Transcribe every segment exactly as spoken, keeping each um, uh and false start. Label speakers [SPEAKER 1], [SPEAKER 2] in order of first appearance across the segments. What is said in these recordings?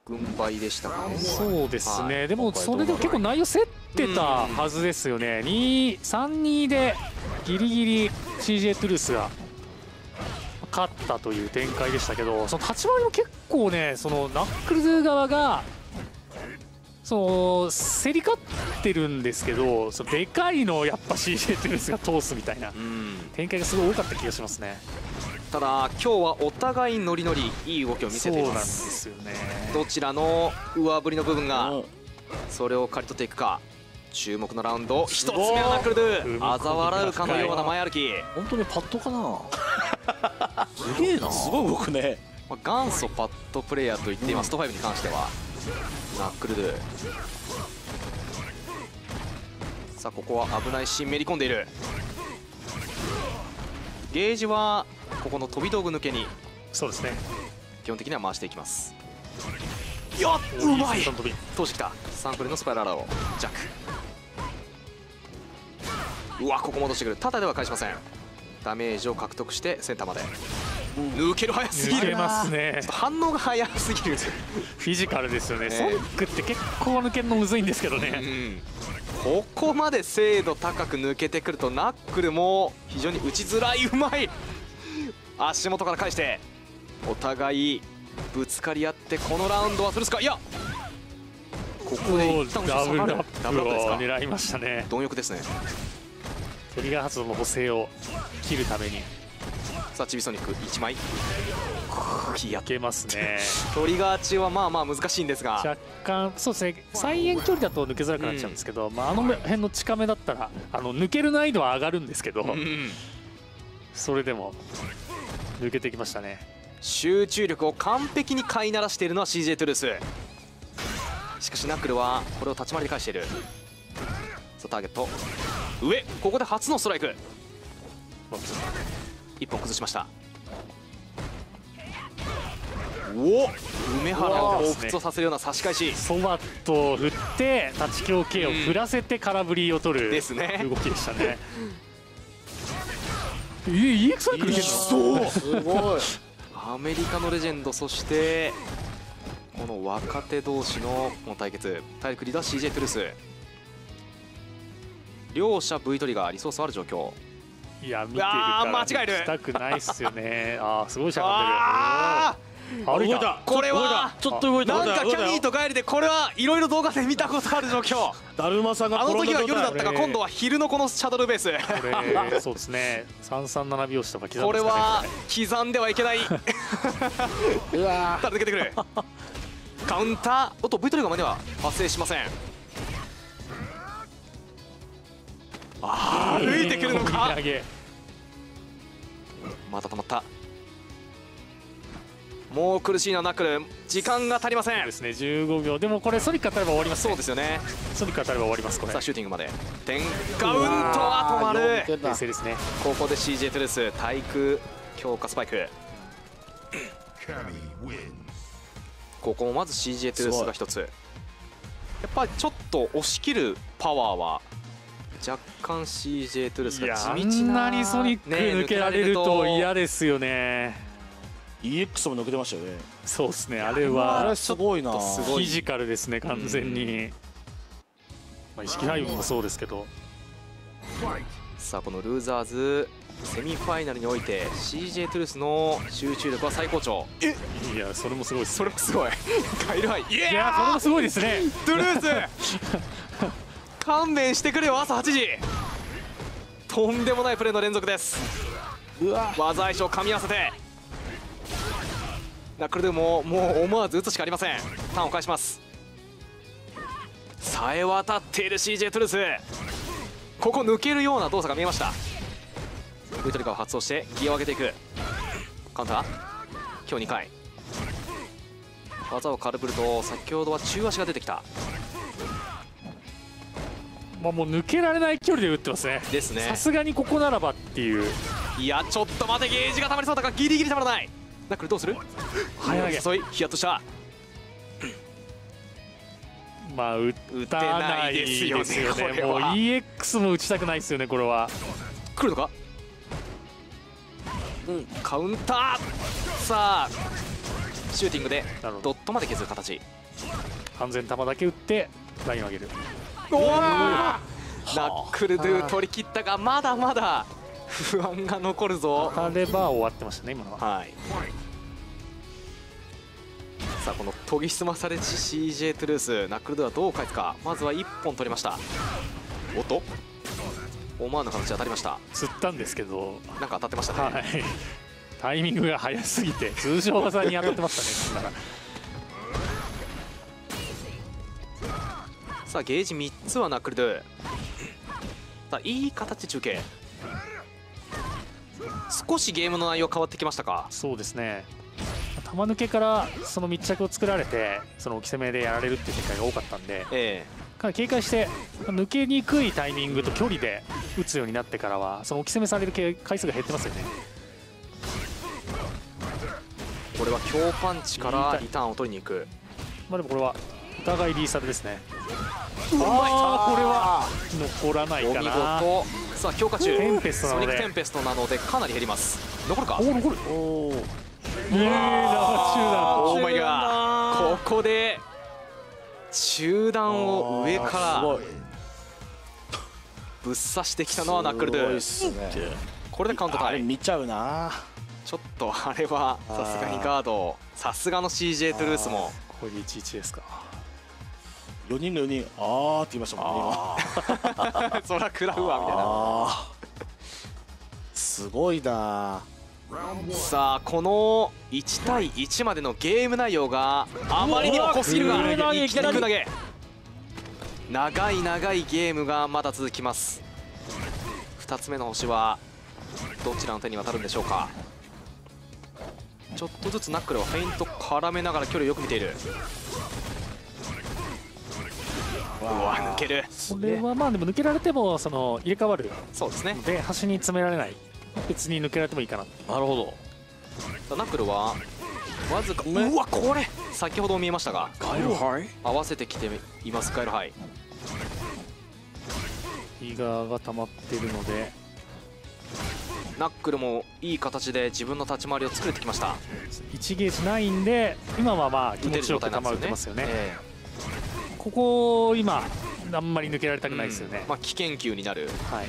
[SPEAKER 1] 軍配でしたかね。
[SPEAKER 2] そうですね、
[SPEAKER 1] はい、
[SPEAKER 2] でもそれでも結構内容競ってたはずですよね。に、さんにでギリギリ シージェー トゥルースが勝ったという展開でしたけど、その立ち回りも結構ね、そのナックルズ側がその競り勝ってるんですけど、そのでかいのをやっぱ シージェー トゥルースが通すみたいな展開がすごい多かった気がしますね。
[SPEAKER 1] ただ今日はお互いノリノリいい動きを見せています。
[SPEAKER 2] そうなんですよね。
[SPEAKER 1] どちらの上振りの部分がそれを刈り取っていくか。注目のラウンド一つ目のナックルドゥ、嘲笑うかのような前歩き。
[SPEAKER 3] 本当にパッドかな。すげえな、すごい動くね。
[SPEAKER 1] 元祖パッドプレイヤーと言っています、トファイブに関しては。ナックルドゥ、さあここは危ないシーンめり込んでいる。ゲージはここの飛び道具抜けに
[SPEAKER 2] そうですね、
[SPEAKER 1] 基本的には回していきます。よっ、うまい通してきた。サンプルのスパイラルをジャック。うわ、ここ戻してくる。タダでは返しません。ダメージを獲得してセンターまで抜ける。早すぎる。
[SPEAKER 2] 抜けますね。
[SPEAKER 1] 反応が早すぎる。
[SPEAKER 2] フィジカルですよね。
[SPEAKER 1] ね、
[SPEAKER 2] ソニックって結構抜けるのむずいんですけどね、
[SPEAKER 1] うん、ここまで精度高く抜けてくるとナックルも非常に打ちづらい。うまい。足元から返してお互いぶつかり合って、このラウンドはフルスか。いや、ここで一旦
[SPEAKER 2] ダブルアッ
[SPEAKER 1] ダブルアップです
[SPEAKER 2] プを
[SPEAKER 1] か。
[SPEAKER 2] 狙いましたね。
[SPEAKER 1] 貪欲ですね。
[SPEAKER 2] トリガー発動の補正を切るために。
[SPEAKER 1] さあチビソニックいちまいやっ
[SPEAKER 2] いけますね。
[SPEAKER 1] トリガー中はまあまあ難しいんですが、
[SPEAKER 2] 若干そうですね、再現距離だと抜けづらくなっちゃうんですけど、うん、まあ、あの辺の近めだったらあの抜ける難易度は上がるんですけど、うん、それでも抜けてきましたね。
[SPEAKER 1] 集中力を完璧に飼いならしているのは シージェー トゥルース。しかしナックルはこれを立ち回りで返している。さあターゲット上、ここで初のストライク。いっぽん崩しました。お、梅原を彷彿とさせるような差し返し。
[SPEAKER 2] そばとを振って立ち強 K を振らせて空振りを取る
[SPEAKER 1] ですね、
[SPEAKER 2] 動きでしたね。え、イーエックス サイクルいけるの？
[SPEAKER 1] そう、すごい。アメリカのレジェンド、そしてこの若手同士のこの対決。体力リーダー シージェー トゥルース。両者 V トリガーリソースある状況。
[SPEAKER 2] いや、見てるから
[SPEAKER 1] 間違える。
[SPEAKER 2] したくないっすよね。ああ、すごいしゃがんでる。
[SPEAKER 3] 歩いた。
[SPEAKER 1] これは
[SPEAKER 3] ちょっと動いた。
[SPEAKER 1] なんかキャミーとガエルでこれはいろいろ動画で見たことある状況。
[SPEAKER 3] だるまさんが
[SPEAKER 1] あの時は夜だったが、今度は昼のこのシャドルベース。
[SPEAKER 2] これそうですね、さんさんなな拍子とか刻んでますかね。
[SPEAKER 1] これは刻んではいけない。
[SPEAKER 3] うわ
[SPEAKER 1] ただ抜けてくる。カウンター。おっと V トリガーまでは発生しません。ああ、歩いてくるのか。また止まった。もう苦しいなナックル、時間が足りません。
[SPEAKER 2] そうですね、じゅうごびょう。でもこれソニック当たれば終わりますね。
[SPEAKER 1] そうですよね、
[SPEAKER 2] ソニック当たれば終わります。これ
[SPEAKER 1] さあシューティングまでテンカウントは止まる。
[SPEAKER 2] 冷静ですね。
[SPEAKER 1] ここで シージェー トゥルース対空強化スパイク。ここもまず シージェー トゥルースが一つ。やっぱりちょっと押し切るパワーは若干 シージェー トゥルースが地道な。
[SPEAKER 2] あんなにソニック抜けられると嫌ですよね。
[SPEAKER 3] イーエックス も抜けてましたよね。
[SPEAKER 2] そうですね、あれは
[SPEAKER 3] あれすごいな。
[SPEAKER 2] フィジカルですね、完全に。まあ意識配分もそうですけど。
[SPEAKER 1] さあこのルーザーズセミファイナルにおいて シージェー トゥルースの集中力は最高潮。
[SPEAKER 2] え、いや、それもすごいです、ね。
[SPEAKER 1] それもすごい。ガイルハイ。いや
[SPEAKER 2] いや、それもすごいですね。
[SPEAKER 1] トゥルース勘弁してくれよ、朝はちじ。とんでもないプレーの連続です。
[SPEAKER 3] うわ、
[SPEAKER 1] 技相性噛み合わせてナックルドゥももう思わず打つしかありません。ターンを返します。さえ渡っている シージェー トゥルース。ここ抜けるような動作が見えました。V トリガーを発動してギアを上げていく。カウンター今日にかい技を軽ぶると、先ほどは中足が出てきた。
[SPEAKER 2] まあもう抜けられない距離で打ってますね。
[SPEAKER 1] ですね。
[SPEAKER 2] さすがにここならばっていう。
[SPEAKER 1] いやちょっと待て、ゲージがたまりそうだがギリギリたまらない。ナックルどうする？
[SPEAKER 2] 早投げ
[SPEAKER 1] 誘いヒヤッとした。
[SPEAKER 2] まあ打たないですよね。もう イーエックス も打ちたくないですよね、これは。
[SPEAKER 1] 来るのか。うん、カウンター。さあシューティングで
[SPEAKER 2] なるほど
[SPEAKER 1] ドットまで削る形。
[SPEAKER 2] 完全球だけ打ってラインを上げる。
[SPEAKER 1] おおナックルドゥ取り切ったがまだまだ不安が残るぞ。
[SPEAKER 2] 当たれば終わってましたね今のは。
[SPEAKER 1] はい、さあこの研ぎ澄まされし シージェー トゥルース、ナックルドゥはどう返すか。まずはいっぽん取りました。おっと思わぬ形当たりました。
[SPEAKER 2] 釣ったんですけど、
[SPEAKER 1] なんか当たってましたね。
[SPEAKER 2] はい、タイミングが早すぎて通常技に当たってましたね。だから
[SPEAKER 1] さあゲージみっつはナックルドゥ。さあいい形で中継。少しゲームの内容変わってきましたか。
[SPEAKER 2] そうですね、球抜けからその密着を作られてその置き攻めでやられるっていう展開が多かったんで、
[SPEAKER 1] え
[SPEAKER 2] かなり警戒して抜けにくいタイミングと距離で打つようになってからはその置き攻めされる回数が減ってますよね。
[SPEAKER 1] えこれは強パンチからリターンを取りに行く。
[SPEAKER 2] まあでもこれはお互いリーサルですね。
[SPEAKER 1] うまい。
[SPEAKER 2] あーこれは残らない
[SPEAKER 1] お見
[SPEAKER 2] かな。
[SPEAKER 1] 事。さあ強化中
[SPEAKER 2] テンペストなので
[SPEAKER 1] ソニックテンペストなのでかなり減ります。残るか。
[SPEAKER 2] おお残る。
[SPEAKER 3] おお。
[SPEAKER 2] いい生中断。
[SPEAKER 1] オーマイガー、ここで中段を上からぶっ刺してきたのはナックルドゥ。
[SPEAKER 3] すごいっすね。
[SPEAKER 1] これでカウント
[SPEAKER 3] あ
[SPEAKER 1] タイム。
[SPEAKER 3] れ見ちゃうな。
[SPEAKER 1] ちょっとあれはさすがにガード、さすがの シージェー トゥルースも。
[SPEAKER 2] これでいちいちですか。
[SPEAKER 3] よにんのよにん、あーって言いましたもんね今。
[SPEAKER 1] そら食らうわみたいな。
[SPEAKER 3] あーすごいな。
[SPEAKER 1] さあこのいちたいいちまでのゲーム内容があまりにも濃すぎるが、
[SPEAKER 2] うわ
[SPEAKER 1] いきなり投げ。長い長いゲームがまだ続きます。ふたつめの星はどちらの手に渡るんでしょうか。ちょっとずつナックルはフェイント絡めながら距離をよく見ている。うわ抜ける。
[SPEAKER 2] これはまあでも抜けられてもその入れ替わる
[SPEAKER 1] そうですね。
[SPEAKER 2] ので端に詰められない。別に抜けられてもいいかな。
[SPEAKER 3] なるほど。
[SPEAKER 1] さあナックルはわずか、うわこれ先ほど見えましたが
[SPEAKER 3] ガイルハイ。
[SPEAKER 1] 合わせてきています。ガイルハイ。
[SPEAKER 2] イガーが溜まってるので
[SPEAKER 1] ナックルもいい形で自分の立ち回りを作れてきました。
[SPEAKER 2] いちゲージないんで今はまあ気持ちよく球打ってますよね。
[SPEAKER 1] え
[SPEAKER 2] ここ今あんまり抜けられた
[SPEAKER 1] え
[SPEAKER 2] くないですよね。
[SPEAKER 1] うんまあ危険球になる。
[SPEAKER 2] はい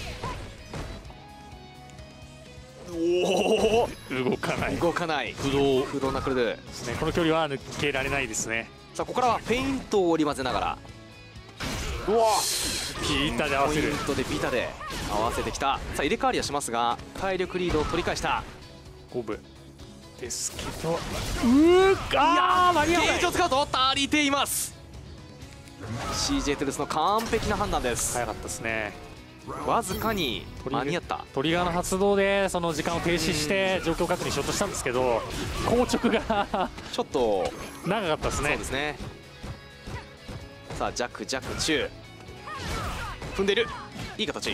[SPEAKER 1] おお
[SPEAKER 2] 動かないで
[SPEAKER 1] 動かない
[SPEAKER 3] 不動。
[SPEAKER 1] 不動ナックルドゥ。
[SPEAKER 2] すね。この距離は抜けられないですね。
[SPEAKER 1] さあここからはフェイントを織り交ぜながら
[SPEAKER 3] うわ。
[SPEAKER 2] ピータで合わせる。
[SPEAKER 1] ポイントでビタで合わせてきた。さあ入れ替わりはしますが体力リードを取り返した。
[SPEAKER 2] 五分ですけど、うーあー間に合わない
[SPEAKER 1] ゲージを。使うと足りています。 シージェー トゥルースの完璧な判断です。
[SPEAKER 2] 早かったですね。
[SPEAKER 1] わずかに間に合った。
[SPEAKER 2] トリガーの発動でその時間を停止して状況確認しようとしたんですけど硬直が
[SPEAKER 1] ちょっと
[SPEAKER 2] 長かったですね
[SPEAKER 1] そうで。すね。さあ弱弱中踏んでいる。いい形。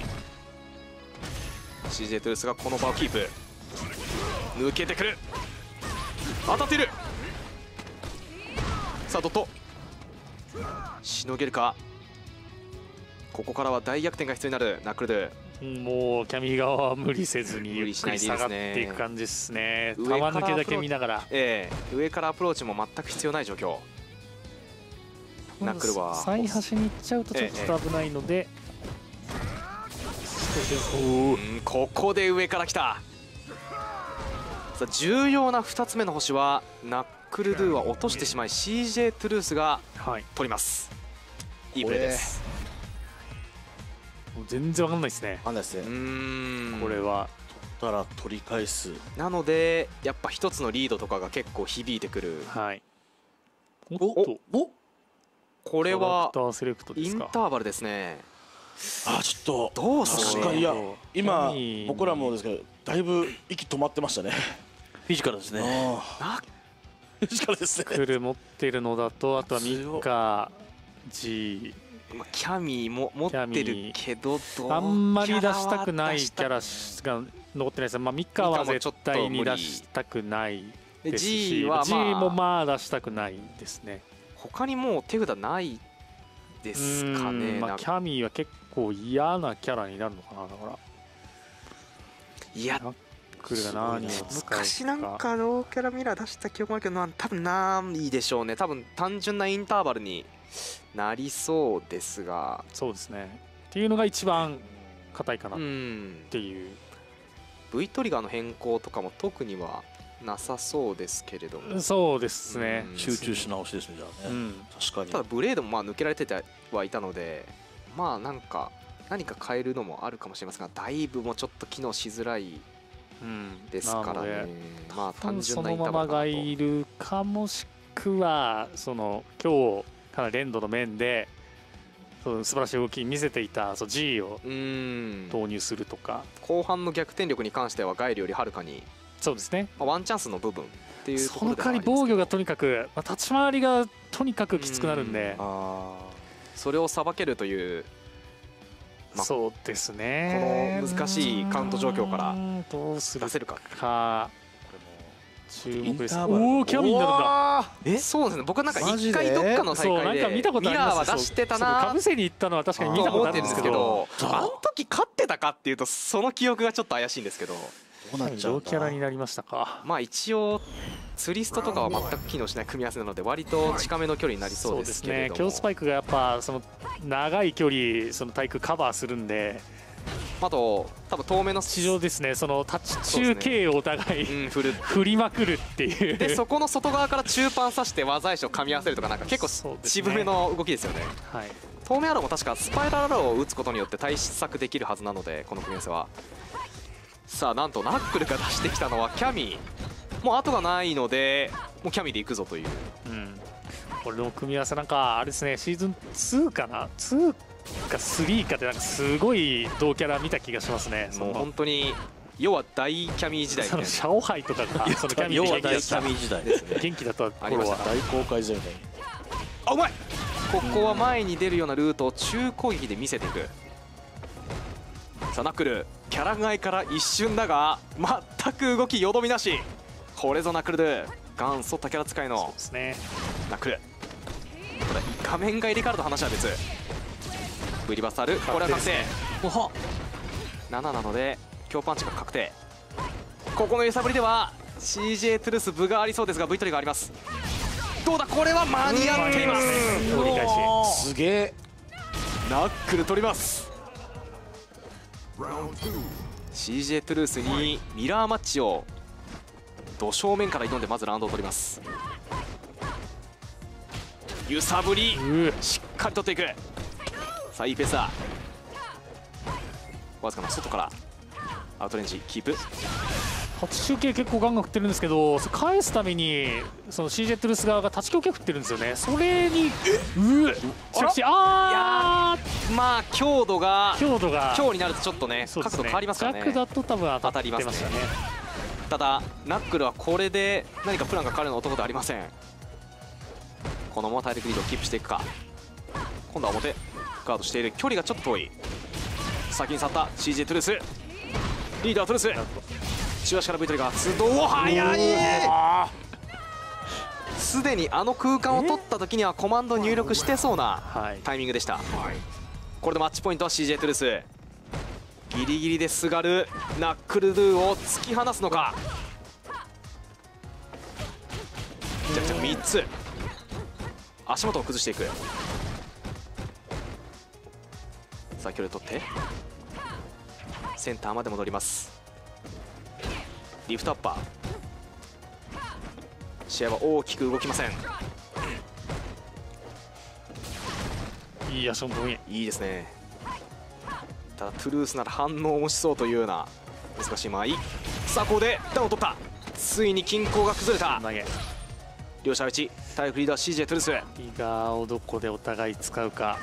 [SPEAKER 1] シージェー トゥルースがこの場をキープ。抜けてくる。当たっている。さあドットしのげるか。ここからは大逆転が必要になるナックルドゥ。
[SPEAKER 2] もうキャミ側は無理せずに
[SPEAKER 1] 無
[SPEAKER 2] ゆっくり
[SPEAKER 1] 理しないでいいですね
[SPEAKER 2] 下がっていく感じですね。球
[SPEAKER 1] 上から
[SPEAKER 2] 抜けだけ見ながら
[SPEAKER 1] ええ上からアプローチも全く必要ない状況。ナックルは
[SPEAKER 2] 最端に行っちゃうとちょっと危ないので、
[SPEAKER 1] うんここで上から来た。さあ重要なふたつめの星はナックルドゥは落としてしまい シージェー トゥルースが
[SPEAKER 2] はい
[SPEAKER 1] 取ります。いいプレーです。
[SPEAKER 2] もう全然わかんないですね。
[SPEAKER 3] あんないです
[SPEAKER 1] うー
[SPEAKER 3] ね。
[SPEAKER 1] ん
[SPEAKER 2] これは
[SPEAKER 3] たら取り返す。
[SPEAKER 1] なのでやっぱ一つのリードとかが結構響いてくる。
[SPEAKER 2] はい。おっ
[SPEAKER 3] お
[SPEAKER 2] と
[SPEAKER 3] お。
[SPEAKER 1] これは
[SPEAKER 2] キャラクターセレクトで
[SPEAKER 1] イン
[SPEAKER 2] すか。
[SPEAKER 1] ターバルですね。
[SPEAKER 3] あちょっと
[SPEAKER 1] どうすかね。
[SPEAKER 3] 確かにいや今
[SPEAKER 2] キャミ
[SPEAKER 3] 僕らもですけどだいぶ息止まってましたね。
[SPEAKER 4] フィジカルですね。
[SPEAKER 3] あ
[SPEAKER 1] な
[SPEAKER 3] フィジカルですね。
[SPEAKER 2] クル持ってるのだとあとはミッカ G
[SPEAKER 1] まあキャミーも持ってるけどどう
[SPEAKER 2] あんまり出したくないキャ
[SPEAKER 1] ラ
[SPEAKER 2] ラが残ってないです。まあミッカは絶対に出したくないですし、
[SPEAKER 1] G は
[SPEAKER 2] G
[SPEAKER 1] まあ
[SPEAKER 2] もまあ出したくないですね。
[SPEAKER 1] 他にもう手札ないですかね。
[SPEAKER 2] うんまあ、
[SPEAKER 1] なんか
[SPEAKER 2] キャミーは結構嫌なキャラになるのかな。だから
[SPEAKER 1] いや
[SPEAKER 2] クルが何を使うか。
[SPEAKER 1] 昔なんかローキャラミラー出した記憶もあるけどな、多分ないでしょうね。多分単純なインターバルになりそうですが、
[SPEAKER 2] そうですねっていうのが一番硬いかなっ
[SPEAKER 1] うん
[SPEAKER 2] ていう。
[SPEAKER 1] V トリガーの変更とかも特にはなさそうですけれども、
[SPEAKER 2] そうですね。
[SPEAKER 1] うん
[SPEAKER 3] 集中し直しですね、じゃあね。
[SPEAKER 2] うん
[SPEAKER 3] 確かに。
[SPEAKER 1] ただブレードもまあ抜けられてはいたので、まあなんか何か変えるのもあるかもしれませんが、ダイブもちょっと機能しづらい
[SPEAKER 2] うん
[SPEAKER 1] ですからね
[SPEAKER 2] なので。
[SPEAKER 1] まあ単純
[SPEAKER 2] そ
[SPEAKER 1] なイ
[SPEAKER 2] のままが
[SPEAKER 1] ンターバルかなと。
[SPEAKER 2] いるか、もしくはその今日かなり連動の面でその素晴らしい動き見せていたそう G を
[SPEAKER 1] うん
[SPEAKER 2] 投入するとか。
[SPEAKER 1] 後半の逆転力に関してはガイルよりはるかに、
[SPEAKER 2] そうですね。
[SPEAKER 1] まあワンチャンスの部分っていうとこ
[SPEAKER 2] その代わり
[SPEAKER 1] ろではあります
[SPEAKER 2] 防御がとにかく、まあ、立ち回りがとにかくきつくなるんで、
[SPEAKER 3] あ
[SPEAKER 1] それをさばけるというまあ
[SPEAKER 2] そうですね。
[SPEAKER 1] この難しいカウント状況から
[SPEAKER 2] うんどうする
[SPEAKER 1] 出せるか。
[SPEAKER 2] か注目です。
[SPEAKER 3] インターバル
[SPEAKER 2] おおキャミになるんだ。
[SPEAKER 1] えそうですね、僕なんか
[SPEAKER 3] マジで
[SPEAKER 1] 一回どっかの大
[SPEAKER 2] そうなん
[SPEAKER 1] 会で
[SPEAKER 2] か見たことあ
[SPEAKER 1] ミ
[SPEAKER 2] ります。
[SPEAKER 1] ラーは出してた
[SPEAKER 2] そう
[SPEAKER 1] な
[SPEAKER 2] かぶせに行ったのは確かに見
[SPEAKER 1] と
[SPEAKER 2] たことあるん
[SPEAKER 1] 思ってるんですす
[SPEAKER 2] でけど、
[SPEAKER 1] けど、
[SPEAKER 3] そう
[SPEAKER 1] あの時勝ってたかっていうとその記憶がちょっと怪しいんですけど、
[SPEAKER 3] どうなっちゃう
[SPEAKER 2] ロ
[SPEAKER 3] んだ。
[SPEAKER 2] ーキャラになりましたか。
[SPEAKER 1] まあ一応ツリストとかは全く機能しない組み合わせなので割と近めの距離になりそうですけれ
[SPEAKER 2] ね。
[SPEAKER 1] ども、
[SPEAKER 2] 強スパイクがやっぱその長い距離その対空カバーするんで、
[SPEAKER 1] あと多分遠目の
[SPEAKER 2] 地上ですね。そのタッチ中
[SPEAKER 1] そうですね
[SPEAKER 2] 継をお互い
[SPEAKER 1] うん振る
[SPEAKER 2] 振りまくるっていう。
[SPEAKER 1] でそこの外側から中盤刺して技石を噛み合わせるとかなんか結構
[SPEAKER 2] そうですね
[SPEAKER 1] 渋めの動きですよね。
[SPEAKER 2] はい。
[SPEAKER 1] 透明アローも確かスパイラルアローを打つことによって対策できるはずなので、この組み合わせは。さあなんとナックルが出してきたのはキャミー、もう後がないのでもうキャミーでいくぞという。
[SPEAKER 2] うん。これの組み合わせなんかあれですね。シーズンツーかな。ツーかスリーかってなんかすごい同キャラ見た気がしますね。そ
[SPEAKER 1] もう
[SPEAKER 2] の
[SPEAKER 1] 本当に要は大キャミー時代みたいな
[SPEAKER 2] そのシャオハイとかがそのキャミー
[SPEAKER 3] 要は
[SPEAKER 2] で元気だった
[SPEAKER 3] 大キャミ時代ですね。
[SPEAKER 2] 元気だった
[SPEAKER 1] あ
[SPEAKER 2] 頃は
[SPEAKER 1] りました
[SPEAKER 3] 大公開勢ね。
[SPEAKER 1] あうまい。ここは前に出るようなルートを中攻撃で見せていく。さあナックルキャラ外から一瞬だが全く動きよどみなし。これぞナックルドゥ元祖竹キャラ使い
[SPEAKER 2] そう
[SPEAKER 1] の
[SPEAKER 2] ですね。
[SPEAKER 1] ナックル。ただ画面が入れ替わると話は別。ブリバサールこれは確定。なななので強パンチが確定。ここの揺さぶりでは シージェー トゥルース分がありそうですが V トリがあります。どうだこれは間に合っています。
[SPEAKER 2] 折り返し。
[SPEAKER 3] すげえ。
[SPEAKER 1] ナックル取ります。 シージェー トゥルースにミラーマッチをど正面から挑んでまずラウンドを取ります。揺さぶりしっかり取っていく。さあいいペースだ。わずかな外からアウトレンジキープ。
[SPEAKER 2] 初中継結構ガンガン振ってるんですけど、それ返すためにその シージェー トゥルース側が立ち強系振ってるんですよね。それにうえ着地あー
[SPEAKER 1] まあ強度が
[SPEAKER 2] 強度が
[SPEAKER 1] 強になるとちょっとね
[SPEAKER 2] そうですね
[SPEAKER 1] 角度変わりますからね。
[SPEAKER 2] 逆だと多分当たってましたね。
[SPEAKER 1] ただナックルはこれで何かプランが彼の男ではありません。このまま大陸リードをキープしていくか。今度は表ガードしている。距離がちょっと遠い。先に去った シージェー トゥルースリーダートゥルース中足から V トリガー発動早い。すでにあの空間を取った時にはコマンド入力してそうな
[SPEAKER 2] はい。
[SPEAKER 1] タイミングでした。これでマッチポイントは シージェー トゥルース。ギリギリですがるナックルドゥを突き放すのか。じゃあみっつ足元を崩していく。さあ距離を取ってセンターまで戻ります。リフトアッパー試合は大きく動きません。
[SPEAKER 2] いい足元のみ。
[SPEAKER 1] いいですね。ただトゥルースなら反応もしそうというような難しい間合い。さあここでダウンを取った。ついに均衡が崩れた。
[SPEAKER 2] 投げ
[SPEAKER 1] 両者打ち体力リーダー シージェー トゥルース。
[SPEAKER 2] リガーをどこでお互い使うか。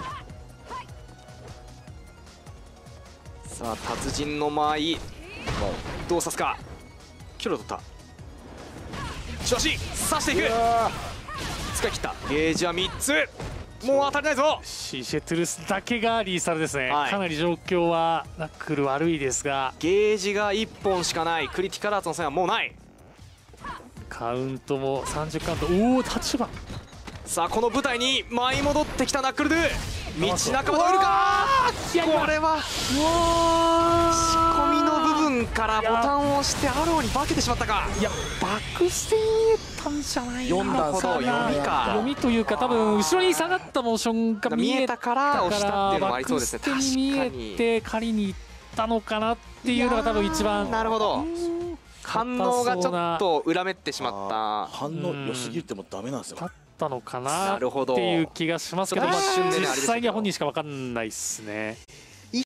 [SPEAKER 1] さあ達人の間合いどう刺すか。距離を取った調子刺していく。使い切った。ゲージはみっつ。もう当たりないぞ。
[SPEAKER 2] シージェー トゥルースだけがリーサルですね。
[SPEAKER 1] はい
[SPEAKER 2] かなり状況はナックル悪いですが、
[SPEAKER 1] ゲージがいっぽんしかない。クリティカルアーツの線はもうない。
[SPEAKER 2] カウントもさんじゅうカウント。おお立場。
[SPEAKER 1] さあこの舞台に舞い戻ってきたナックルドゥ。道半ばで降りるか。これは仕込みの部分ンからボタンを押してアローに化けてしまったか。
[SPEAKER 2] いやバックステ見えたんじゃない
[SPEAKER 3] 読んだんです
[SPEAKER 1] なるほど読みか
[SPEAKER 2] 読みというか多分後ろに下がったモーションが見えた
[SPEAKER 1] 見えたから押したっていうのもありそうですね。
[SPEAKER 2] バックステに見えて狩りに行ったのかなっていうのが多分一番
[SPEAKER 1] なるほど。反応がちょっと裏目ってしまった。
[SPEAKER 3] 反応良すぎるってもダメなんですよ。
[SPEAKER 2] だったのかなっ
[SPEAKER 1] なるほど
[SPEAKER 2] ていう気がしますけど、まあ
[SPEAKER 1] ちょっと一瞬でね
[SPEAKER 2] 実
[SPEAKER 1] あれですけど
[SPEAKER 2] 際には本人しか分かんないですね。